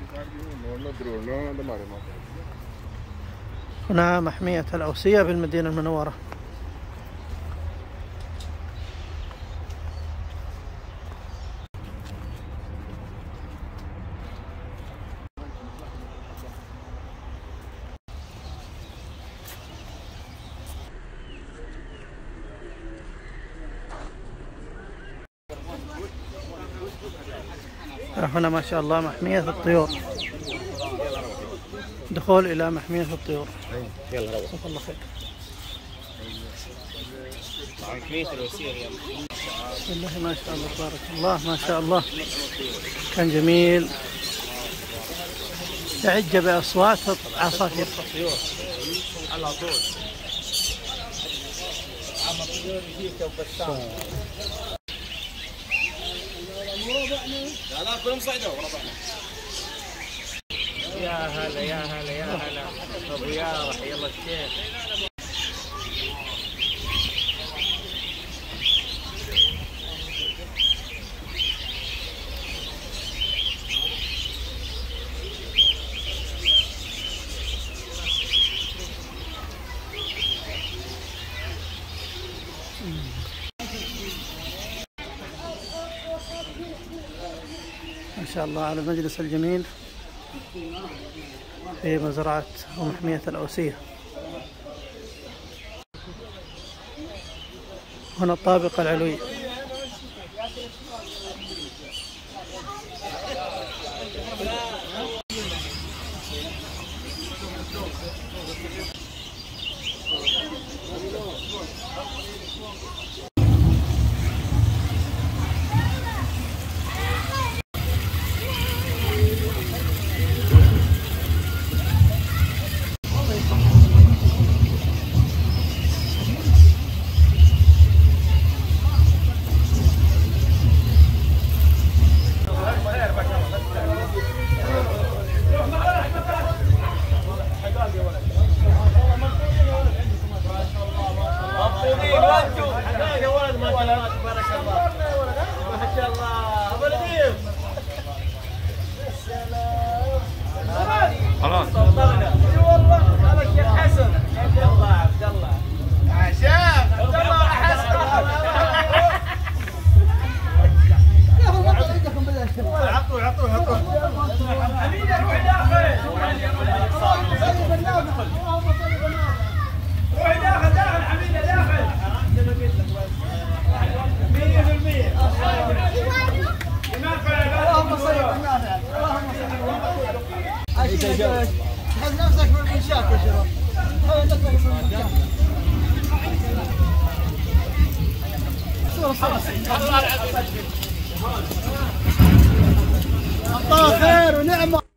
هنا محمية الأوسية بالمدينة المنورة. هنا ما شاء الله محمية الطيور، دخول إلى محمية الطيور. يلا روح. جزاك الله خير. محمية الأوسية بسم الله ما شاء الله تبارك الله، ما شاء الله، كان جميل، تعج بأصوات عصافير. على طول. عم الطيور يجيك وبسام. لا كلهم صعدوا وربعنا. يا هلا يا هلا يا هلا ابو يارح، يلا الشيخ. ما شاء الله على المجلس الجميل في مزرعة ومحمية الأوسية. هنا الطابق العلوي. خلاص. اي والله هذا الشيخ حسن. عبد الله عبد الله. عشان عبد الله حسن. عطوه عطوه عطوه. امين روح داخل. روح داخل داخل حميده داخل. 100%. اللهم صل على النبي. تحس نفسك بالمنشاة يا شباب. تحس نفسك بالمنشاة. الله خير ونعمة.